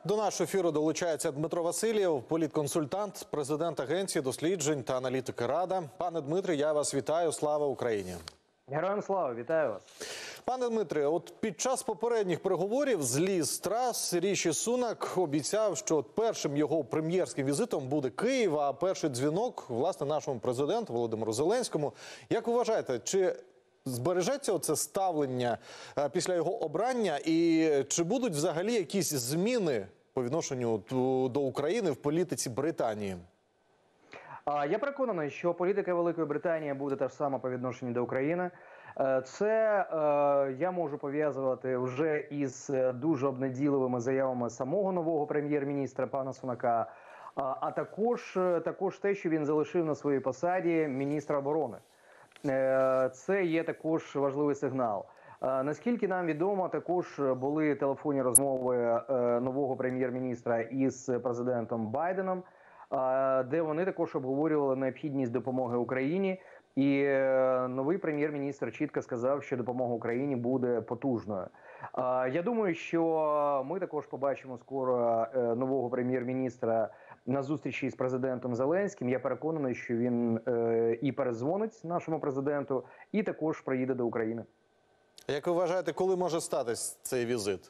До нашого ефіру долучається Дмитро Васильєв, політконсультант, президент Агенції досліджень та аналітики «Рада». Пане Дмитре, я вас вітаю. Слава Україні! Героям слава, вітаю вас. Пане Дмитре, от під час попередніх переговорів з Ліз Трас Ріші Сунак обіцяв, що першим його прем'єрським візитом буде Київ, а перший дзвінок, власне, нашому президенту Володимиру Зеленському. Як ви вважаєте, чи збережеться оце ставлення після його обрання і чи будуть взагалі якісь зміни по відношенню до України в політиці Британії? Я переконаний, що політика Великої Британії буде та ж сама по відношенню до України. Це я можу пов'язувати вже із дуже обнадійливими заявами самого нового прем'єр-міністра пана Сунака, а також те, що він залишив на своїй посаді міністра оборони. Це є також важливий сигнал. Наскільки нам відомо, також були телефонні розмови нового прем'єр-міністра із президентом Байденом, де вони також обговорювали необхідність допомоги Україні. І новий прем'єр-міністр чітко сказав, що допомога Україні буде потужною. Я думаю, що ми також побачимо скоро нового прем'єр-міністра на зустрічі з президентом Зеленським. Я переконаний, що він і передзвонить нашому президенту, і також приїде до України. Як ви вважаєте, коли може статись цей візит?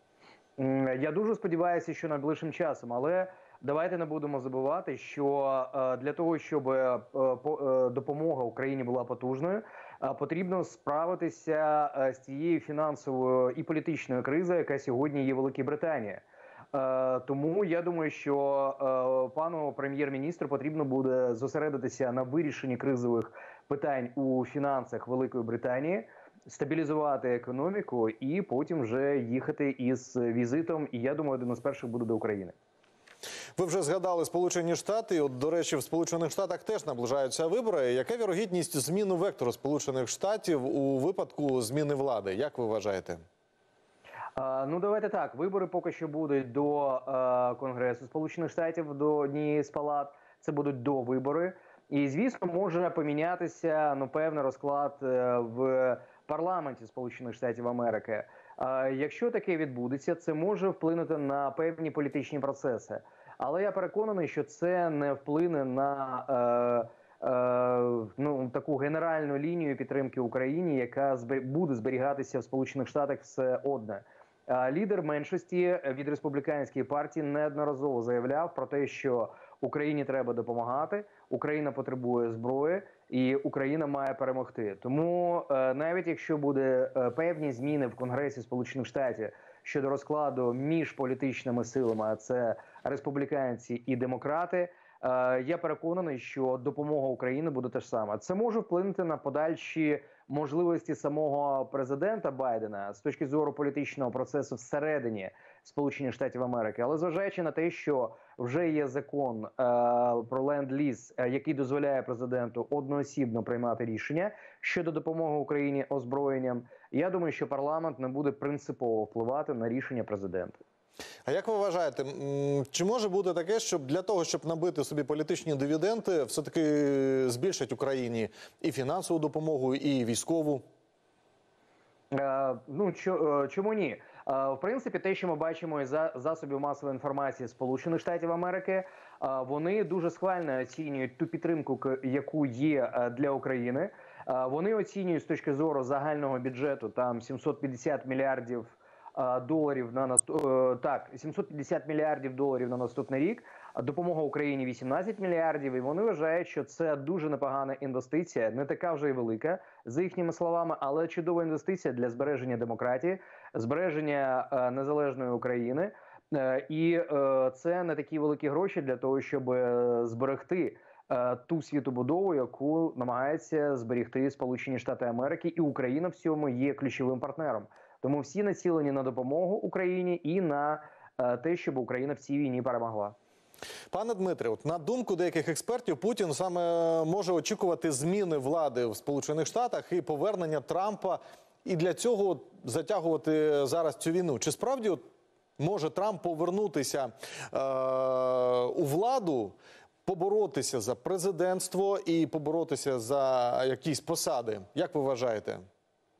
Я дуже сподіваюся, що найближчим часом, але давайте не будемо забувати, що для того, щоб допомога Україні була потужною, потрібно справитися з цією фінансовою і політичною кризою, яка сьогодні є в Великій Британії. Тому я думаю, що пану прем'єр-міністру потрібно буде зосередитися на вирішенні кризових питань у фінансах Великої Британії, стабілізувати економіку і потім вже їхати із візитом, і я думаю, один із перших буде до України. Ви вже згадали Сполучені Штати. От, до речі, в Сполучених Штатах теж наближаються вибори. Яка вірогідність зміни вектору Сполучених Штатів у випадку зміни влади? Як ви вважаєте? Ну, давайте так. Вибори поки що будуть до Конгресу Сполучених Штатів, до однієї з палат. Це будуть довибори. І, звісно, може помінятися, певний розклад в парламенті Сполучених Штатів Америки. Якщо таке відбудеться, це може вплинути на певні політичні процеси. Але я переконаний, що це не вплине на таку генеральну лінію підтримки Україні, яка буде зберігатися в Сполучених Штатах все одне. Лідер меншості від республіканської партії неодноразово заявляв про те, що Україні треба допомагати, Україна потребує зброї і Україна має перемогти. Тому навіть якщо буде певні зміни в Конгресі Сполучених Штатів щодо розкладу між політичними силами, а це республіканці і демократи, я переконаний, що допомога Україні буде те ж саме. Це може вплинути на подальші можливості самого президента Байдена з точки зору політичного процесу всередині Сполучених Штатів Америки. Але зважаючи на те, що вже є закон про ленд-ліз, який дозволяє президенту одноосібно приймати рішення щодо допомоги Україні озброєнням, я думаю, що парламент не буде принципово впливати на рішення президента. А як ви вважаєте, чи може бути таке, щоб для того, щоб набити собі політичні дивіденди, все-таки збільшать Україні і фінансову допомогу, і військову? Чому ні? В принципі, те, що ми бачимо із засобів масової інформації Сполучених Штатів Америки, вони дуже схвально оцінюють ту підтримку, яку є для України. Вони оцінюють з точки зору загального бюджету там 750 мільярдів доларів на 750 мільярдів доларів на наступний рік, допомога Україні 18 мільярдів, і вони вважають, що це дуже непогана інвестиція, не така вже й велика, за їхніми словами, але чудова інвестиція для збереження демократії, збереження незалежної України, і це не такі великі гроші для того, щоб зберегти ту світобудову, яку намагається зберегти Сполучені Штати Америки, і Україна в цьому є ключовим партнером. Тому всі націлені на допомогу Україні і на те, щоб Україна в цій війні перемогла. Пане Дмитре, от на думку деяких експертів, Путін саме може очікувати зміни влади в Сполучених Штатах і повернення Трампа, і для цього затягувати зараз цю війну. Чи справді може Трамп повернутися у владу, поборотися за президентство і поборотися за якісь посади? Як ви вважаєте?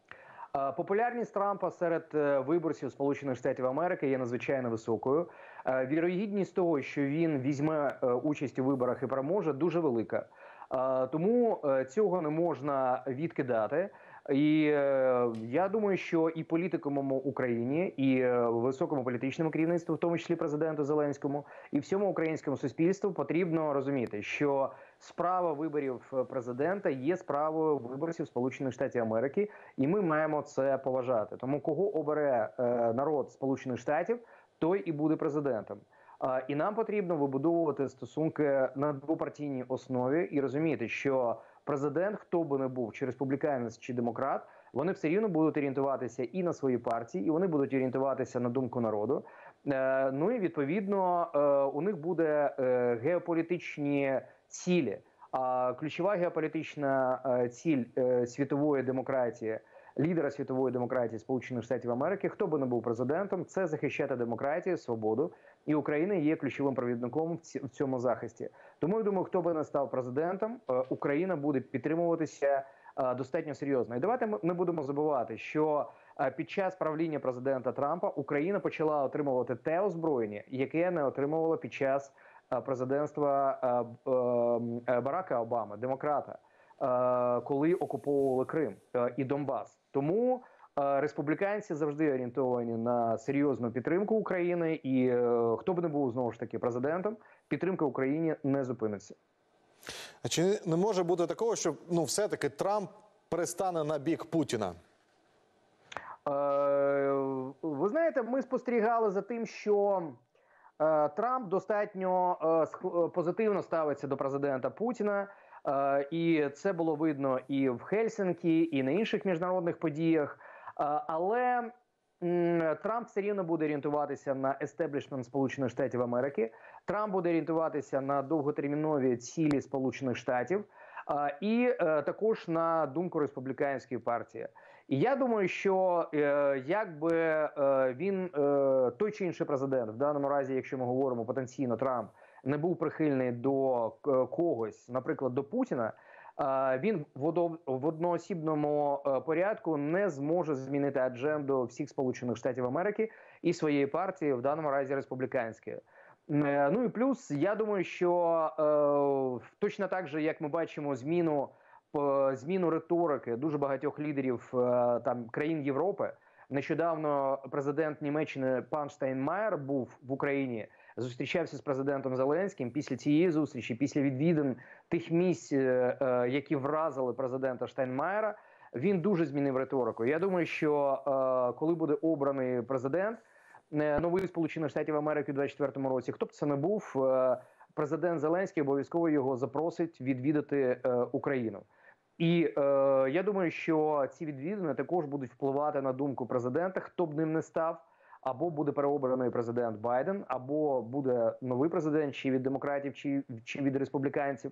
Популярність Трампа серед виборців Сполучених Штатів Америки є надзвичайно високою. Вірогідність того, що він візьме участь у виборах і переможе, дуже велика. Тому цього не можна відкидати. І я думаю, що і політикуму Україні, і високому політичному керівництву, в тому числі президенту Зеленському, і всьому українському суспільству потрібно розуміти, що справа виборів президента є справою виборців Сполучених Штатів Америки, і ми маємо це поважати. Тому кого обере народ Сполучених Штатів, той і буде президентом. І нам потрібно вибудовувати стосунки на двопартійній основі і розуміти, що президент, хто би не був, чи республіканець, чи демократ, вони все рівно будуть орієнтуватися і на свої партії, і вони будуть орієнтуватися на думку народу. Ну і відповідно у них буде геополітичні цілі. А ключова геополітична ціль світової демократії, лідера світової демократії Сполучених Штатів Америки, хто би не був президентом, це захищати демократію, свободу. І Україна є ключовим провідником в цьому захисті. Тому я думаю, хто би не став президентом, Україна буде підтримуватися достатньо серйозно. І давайте ми не будемо забувати, що під час правління президента Трампа Україна почала отримувати те озброєння, яке не отримувала під час президентства Барака Обами, демократа, коли окуповували Крим і Донбас. Тому республіканці завжди орієнтовані на серйозну підтримку України, і хто б не був, знову ж таки, президентом, підтримка Україні не зупиниться. А чи не може бути такого, що все-таки Трамп перестане на бік Путіна? Ви знаєте, ми спостерігали за тим, що Трамп достатньо позитивно ставиться до президента Путіна, і це було видно і в Хельсинкі, і на інших міжнародних подіях. Але Трамп все рівно буде орієнтуватися на естеблішмент Сполучених Штатів Америки. Трамп буде орієнтуватися на довготермінові цілі Сполучених Штатів і також на думку республіканської партії. І я думаю, що якби він, той чи інший президент, в даному разі, якщо ми говоримо потенційно Трамп, не був прихильний до когось, наприклад, до Путіна, він в одноосібному порядку не зможе змінити адженду всіх Сполучених Штатів Америки і своєї партії, в даному разі республіканської. Ну і плюс, я думаю, що точно так же, як ми бачимо зміну риторики дуже багатьох лідерів країн Європи. Нещодавно президент Німеччини пан Штайнмаєр був в Україні, зустрічався з президентом Зеленським. Після цієї зустрічі, після відвідин тих місць, які вразили президента Штайнмаєра, він дуже змінив риторику. Я думаю, що коли буде обраний президент, новий Сполучених Штатів Америки у 2024 році, хто б це не був, президент Зеленський обов'язково його запросить відвідати Україну. І я думаю, що ці відвідини також будуть впливати на думку президента, хто б ним не став. Або буде переобраний президент Байден, або буде новий президент, чи від демократів, чи від республіканців.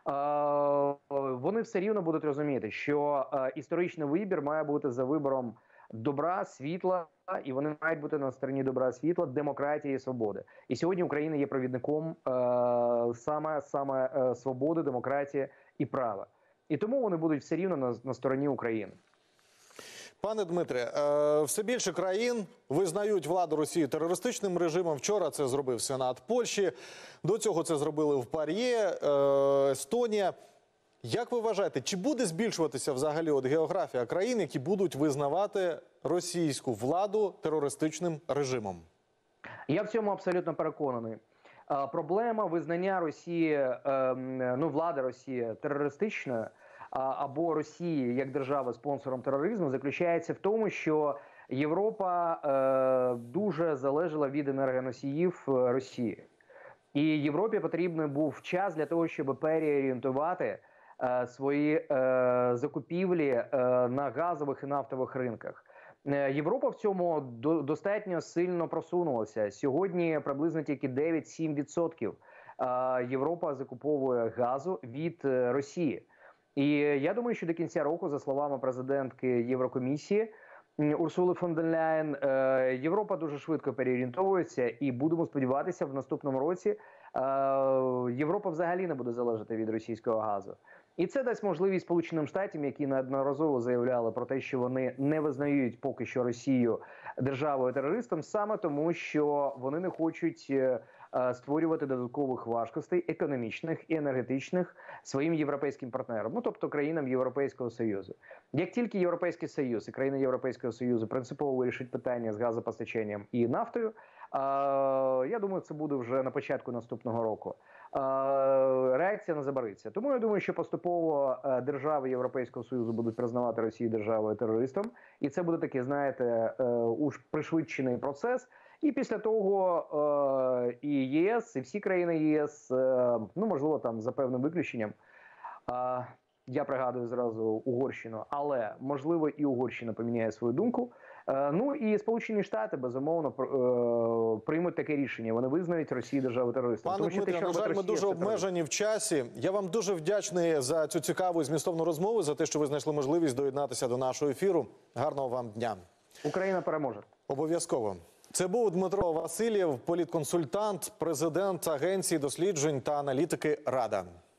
Вони все рівно будуть розуміти, що історичний вибір має бути за вибором добра, світла, і вони мають бути на стороні добра, світла, демократії і свободи. І сьогодні Україна є провідником саме свободи, демократії і права. І тому вони будуть все рівно на стороні України. Пане Дмитре, все більше країн визнають владу Росії терористичним режимом. Вчора це зробив Сенат Польщі, до цього це зробили в ПАРЄ, Естонія. Як ви вважаєте, чи буде збільшуватися взагалі географія країн, які будуть визнавати російську владу терористичним режимом? Я в цьому абсолютно переконаний. Проблема визнання Росії, влади Росії терористичною, або Росії як держави спонсором тероризму заключається в тому, що Європа дуже залежала від енергоносіїв Росії. І Європі потрібен був час для того, щоб переорієнтувати свої закупівлі на газових і нафтових ринках. Європа в цьому достатньо сильно просунулася. Сьогодні приблизно тільки 9-7% Європа закуповує газу від Росії. І я думаю, що до кінця року, за словами президентки Єврокомісії Урсули фон дер Ляєн, Європа дуже швидко переорієнтовується, і будемо сподіватися, в наступному році Європа взагалі не буде залежати від російського газу. І це дасть можливість Сполученим Штатам, які неодноразово заявляли про те, що вони не визнають поки що Росію державою-терористом, саме тому, що вони не хочуть створювати додаткових важкостей економічних і енергетичних своїм європейським партнерам, ну тобто країнам Європейського Союзу. Як тільки Європейський Союз і країни Європейського Союзу принципово вирішать питання з газопостачанням і нафтою, я думаю, це буде вже на початку наступного року. Реакція не забариться. Тому я думаю, що поступово держави Європейського Союзу будуть признавати Росію державою-терористом. І це буде такий, знаєте, пришвидшений процес. І після того і ЄС, і всі країни ЄС, ну, можливо, там за певним виключенням, я пригадую зразу Угорщину, але, можливо, і Угорщина поміняє свою думку. Ну і Сполучені Штати, безумовно, приймуть таке рішення. Вони визнають Росію державою-терористом. Пане Дмитре, на жаль, ми дуже обмежені в часі. Я вам дуже вдячний за цю цікаву і змістовну розмову, за те, що ви знайшли можливість доєднатися до нашого ефіру. Гарного вам дня. Україна переможе. Обов'язково. Це був Дмитро Васильєв, політконсультант, президент Агенції досліджень та аналітики «Рада».